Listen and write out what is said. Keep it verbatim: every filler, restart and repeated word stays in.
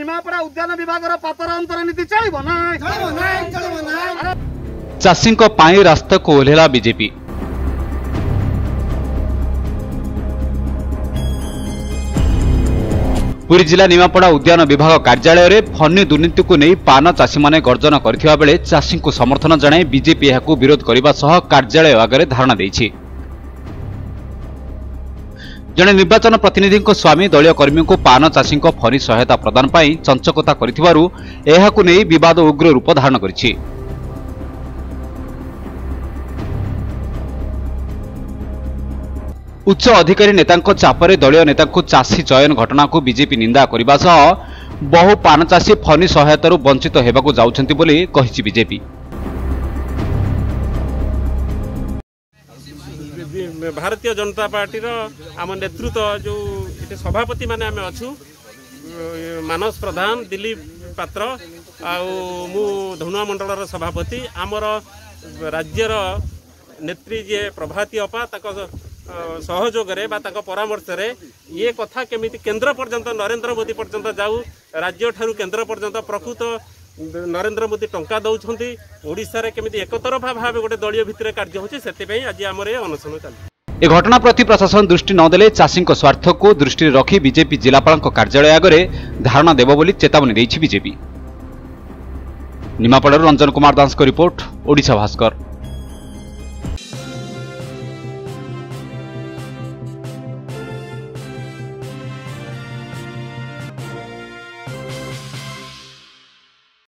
निमापड़ा उद्यान विभाग पातरांतर नीति चलिबो ना चलिबो ना चलिबो ना। चाषी पाई रास्ता को ओह्लेला बीजेपी। पुरी जिला निमापड़ा उद्यान विभाग कार्यालय में फनी दुर्नीति को नहीं पान चाषी माने गर्जन करथिबा बेले चाषी को समर्थन जणाई बीजेपी यहां विरोध करने सह कार्यालय आगे धारणा देछि। जड़े निर्वाचन प्रतिनिधि स्वामी दलीय कर्मी को पान चाषी फनी सहायता प्रदान पर चंचकता करिथिबारु एहाकु नहीं विवाद उग्र रूप धारण करिछि। उच्च अधिकारी नेता चापरे दलीय नेता चाषी चयन घटना को बीजेपी निंदा करने सह बहु पान चाषी फनी सहायतार वंचित होगाकू जाउछन्ति बोली कहिछि बीजेपी। भारतीय जनता पार्टी आम नेतृत्व जो सभापति माने आम अच्छु मानस प्रधान दिलीप पात्र आउ धनुआ मंडल सभापति आमर राज्यर नेत्री जे प्रभाती अपा सहयोग परामर्श रे ये कथा केमिति केंद्र पर्यंत नरेंद्र मोदी पर्यंत जाऊ राज्य ठारू केंद्र पर्यंत प्रकृत नरेंद्र मोदी टंका दौरान ओडिशा रे केमिति एकतरफा भाव गोटे दलीय भितर कार्य होछि सेते आज आमर अनशन चली। ए घटना प्रति प्रशासन दृष्टि नदेले चाषी स्वार्थ को दृष्टि रखी बीजेपी जिलापाल कार्यालय आगे धारणा देव बोली चेतावनी देछि बीजेपी। निमापड़ारू रंजन कुमार दास को रिपोर्ट, ओडिशा भास्कर।